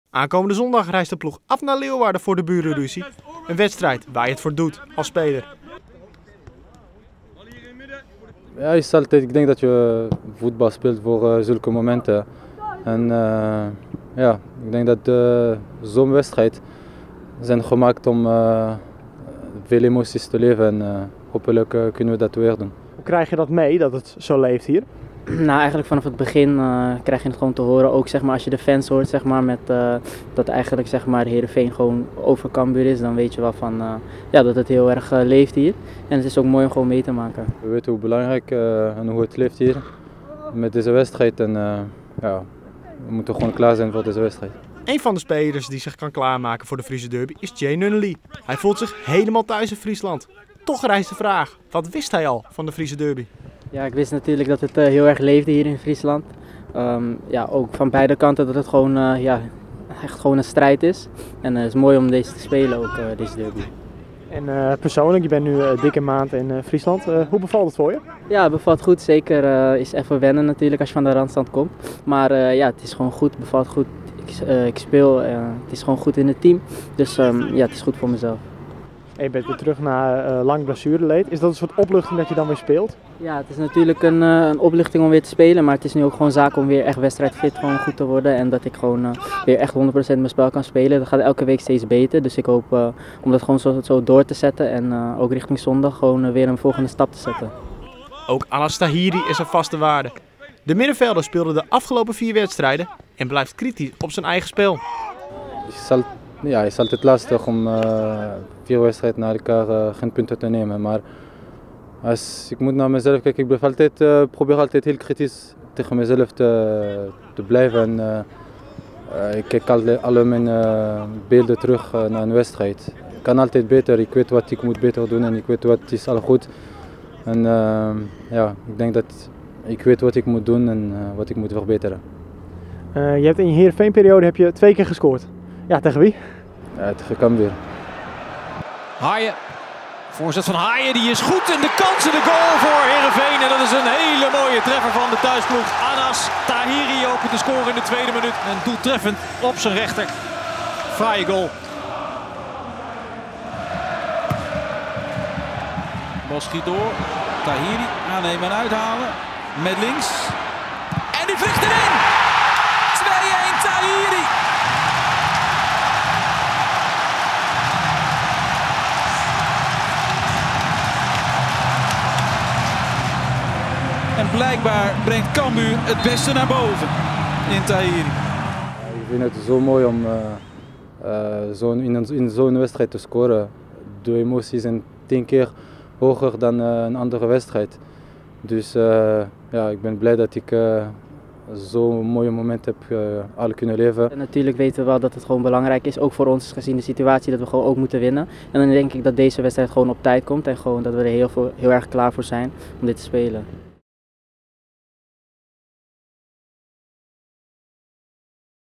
Aankomende zondag reist de ploeg af naar Leeuwarden voor de burenruzie. Een wedstrijd waar je het voor doet als speler. Ja, ik denk dat je voetbal speelt voor zulke momenten. En ja, ik denk dat zo'n wedstrijd zijn gemaakt om veel emoties te leven en hopelijk kunnen we dat weer doen. Hoe krijg je dat mee, dat het zo leeft hier? Nou, eigenlijk vanaf het begin krijg je het gewoon te horen. Ook zeg maar, als je de fans hoort, zeg maar, met, dat eigenlijk zeg maar, Heerenveen gewoon over Cambuur is, dan weet je wel van, ja, dat het heel erg leeft hier. En het is ook mooi om gewoon mee te maken. We weten hoe belangrijk en hoe het leeft hier met deze wedstrijd. En ja, we moeten gewoon klaar zijn voor deze wedstrijd. Een van de spelers die zich kan klaarmaken voor de Friese derby is Jay Nunnally. Hij voelt zich helemaal thuis in Friesland. Toch rijst de vraag, wat wist hij al van de Friese derby? Ja, ik wist natuurlijk dat het heel erg leefde hier in Friesland. Ja, ook van beide kanten dat het gewoon, ja, echt gewoon een strijd is. En het is mooi om deze te spelen, ook deze derby. En persoonlijk, je bent nu dikke maand in Friesland. Hoe bevalt het voor je? Ja, het bevalt goed. Zeker is even wennen natuurlijk als je van de Randstad komt. Maar ja, het is gewoon goed, het bevalt goed. Ik speel, het is gewoon goed in het team. Dus ja, het is goed voor mezelf. Je bent weer terug na lang blessureleed. Is dat een soort opluchting dat je dan weer speelt? Ja, het is natuurlijk een opluchting om weer te spelen, maar het is nu ook gewoon zaak om weer echt wedstrijdfit gewoon goed te worden. En dat ik gewoon weer echt 100% mijn spel kan spelen. Dat gaat elke week steeds beter, dus ik hoop om dat gewoon zo door te zetten en ook richting zondag gewoon weer een volgende stap te zetten. Ook Anas Tahiri is een vaste waarde. De middenvelder speelde de afgelopen 4 wedstrijden en blijft kritisch op zijn eigen spel. Ja, het is altijd lastig om 4 wedstrijden na elkaar geen punten te nemen. Maar als ik moet naar mezelf kijken, ik probeer altijd heel kritisch tegen mezelf te blijven. En, ik kijk alle mijn beelden terug naar een wedstrijd. Ik kan altijd beter, ik weet wat ik moet beter doen en ik weet wat is al goed. En ja, ik denk dat ik weet wat ik moet doen en wat ik moet verbeteren. Je hebt in je Heerenveen-periode 2 keer gescoord. Ja, tegen wie? Ja, tegen Cambuur. Haaien. Voorzet van Haaien, die is goed en de kans en de goal voor Heerenveen. En dat is een hele mooie treffer van de thuisploeg. Anas Tahiri opent de score in de 2e minuut. En doeltreffend op zijn rechter. Fraaie goal. Bal schiet door. Tahiri aannemen en uithalen. Met links. En die vliegt erin! 2-1 Tahiri! En blijkbaar brengt Cambuur het beste naar boven in Tahiri. Ik vind het zo mooi om in zo'n wedstrijd te scoren. De emoties zijn 10 keer hoger dan een andere wedstrijd. Dus ja, ik ben blij dat ik zo'n mooie moment heb al kunnen leven. En natuurlijk weten we wel dat het gewoon belangrijk is, ook voor ons gezien de situatie, dat we gewoon ook moeten winnen. En dan denk ik dat deze wedstrijd gewoon op tijd komt en gewoon dat we er heel erg klaar voor zijn om dit te spelen.